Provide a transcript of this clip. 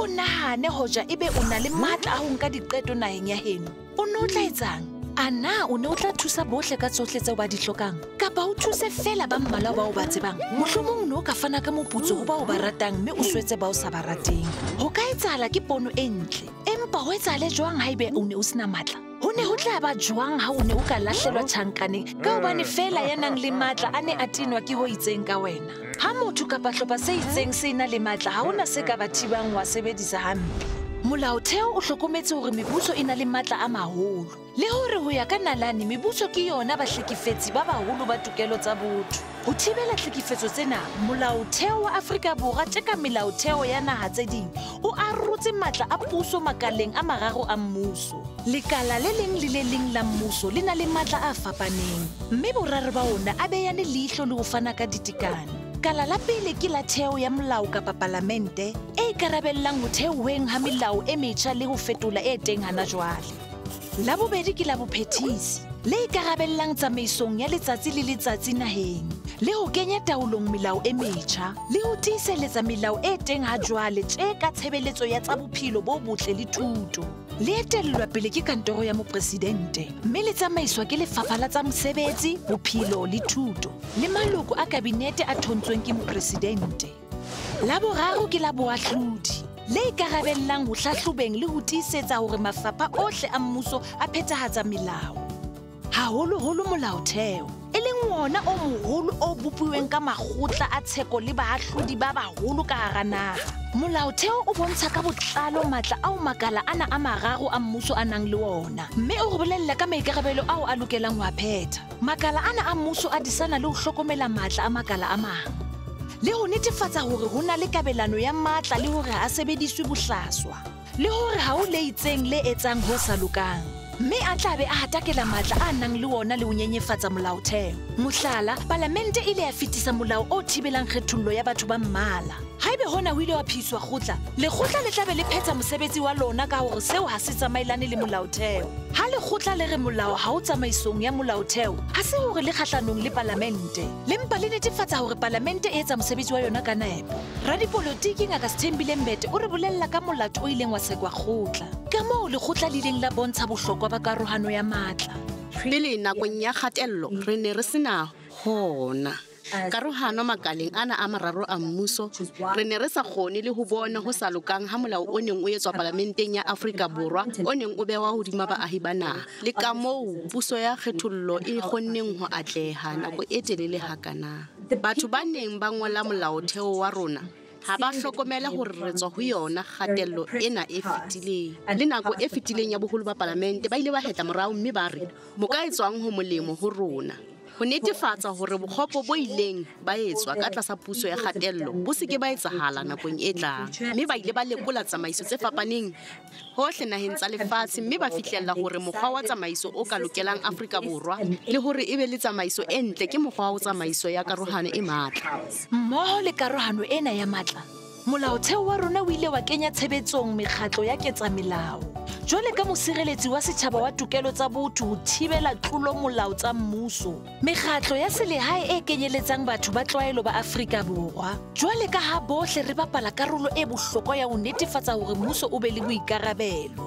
o nahane hoja ebe o na le matla a ho nka diqeto naheng ya heno. O ne o tla etsang? A na o ne o tla thusa bohle ka tsohle tseo ba di hlokang? Kapa o thuse fela ba mmalwa bao ba tsebang? Mohlomong o ne o ka fana ka moputso ho bao ba ratang mme o swetse bao sa ba rateng. Ho ka etsahala ke pono e ntle. Empa ho etsahale jwang haebe o ne o sena matla? Ho ne ho tla ba jwang ha o ne o ka lahlelwa tjhankaneng ka hobane fela ya nang le matla a ne a tenwa ke ho itseng ka wena? Ha motho kapa hlopha se itseng se na le matla, ha hona se ka ba thibang wa sebedisa hampe. Molaotheo o hlokometse hore mebuso e na le matla a maholo, le hore ho ya ka nalane mebuso ke yona bahlekefetsi ba baholo ba tokelo tsa botho. Ho thibela tlhekefetso tsena, Molaotheo wa Afrika Borwa tjeka melaotheo ya naha tse ding o arotse matla a puso makaleng a mararo a mmuso. Lekala le leng le le leng la mmuso le na le matla a fapaneng, mme boraro ba ona a beyane leihlo le ho fana ka ditekano. Kala la pele ke la theo ya molao kapa palamente e ikarabellang ho theoheng ha melao e metjha le ho fetola e teng hana jwale. La bobedi ke la bophethisi le ikarabellang tsamaisong ya letsatsi le letsatsi naheng, le ho kenya taolong melao e metjha, le ho tiiseletsa melao e teng ha jwale tje ka tshebeletso ya tsa bophelo bo botle le thuto. Le etellwa pele ke kantoro ya mopresidente, mme le tsamaiswa ke lefapha la tsa mosebetsi, bophelo le thuto, le maloko a kabinete a thontsweng ke mopresidente. La boraro ke la boahlodi le ikarabellang ho hlahlobeng le ho tiisetsa hore mafapha ohle a mmuso a phethahatsa melao, haholoholo molaotheo, e leng wona o moholo o bopuweng ka makgotla a tsheko le baahlodi ba baholo ka hara naha. Molaotheo o bontsha ka botlalo matla ao makala ana a mararo a mmuso a nang le ona, mme o re bolella ka maikarabelo ao a lokelang ho a phetha. Makala ana a mmuso a disana le ho hlokomela matla a makala a mang, le ho netefatsa hore ho na le kabelano ya matla le hore ha a sebediswe bohlaswa, le hore ha o le itseng le etsang ho sa lokang, mme a tlabe a hatakela matla a nang le wona le ho nyenyefatsa molaotheo. Mohlala, palamente ile ya fetisa molao o thibelang kgethollo ya batho ba mmala. Haebe hona o ile wa phiswa kgotla, lekgotla le tlabe le phetha mosebetsi wa lona ka hore seo ha se tsamaelane le molaotheo. Ha lekgotla le re molao ha o tsamaisong ya molaotheo, ha se hore le kgahlanong le palamente, lempa le netefatsa hore palamente e etsa mosebetsi wa yona ka nepo. Radipolotiki Ngaka Sithembile Mbete o re bolella ka molato o ileng wa sekwa kgotla, ka moo lekgotla le ileng la bontsha bohlokwa ba karohano ya matla. Pele nakong ya kgatello re ne re sena hona karohano makaleng ana a mararo a mmuso, re ne re sa kgone le ho bona ho sa lokang ha molao o neng o etswa parlamenteng ya Afrika Borwa o neng o bewa hodima baahi ba naha, le ka moo puso ya kgethollo e kgonneng ho atleha nako e telele hakana. Batho ba neng ba ngola molaotheo wa rona ha ba hlokomela hore re tswa ho yona kgatello ena e fetileng, le nako e fetileng ya boholo ba parlamente ba ile ba heta morao, mme ba re mo ka etswang ho molemo ho rona ho netefatsa hore bokgopo bo ileng ba etswa ka tlasa puso ya kgatello bo se ke ba etsahala nakong e tlang, mme ba ile ba lekola tsamaiso tse fapaneng hohle naheng tsa lefatshe, mme ba fihlella hore mokgwa wa tsamaiso o ka lokelang Afrika Borwa le hore e be le tsamaiso e ntle ke mokgwa wa tsamaiso ya karohano e matla. Mmoho le karohano ena ya matla, molaotheo wa rona o ile wa kenya tshebetsong mekgatlo ya ketsamelao, jwale ka mosireletsi wa setjhaba wa tokelo tsa botho ho thibela tlolo molao tsa mmuso, mekgatlo ya selehae e kenyeletsang batho ba tlwaelo ba Afrika Borwa, jwale ka ha bohle re bapala karolo e bohlokwa ya ho netefatsa hore mmuso o be le boikarabelo.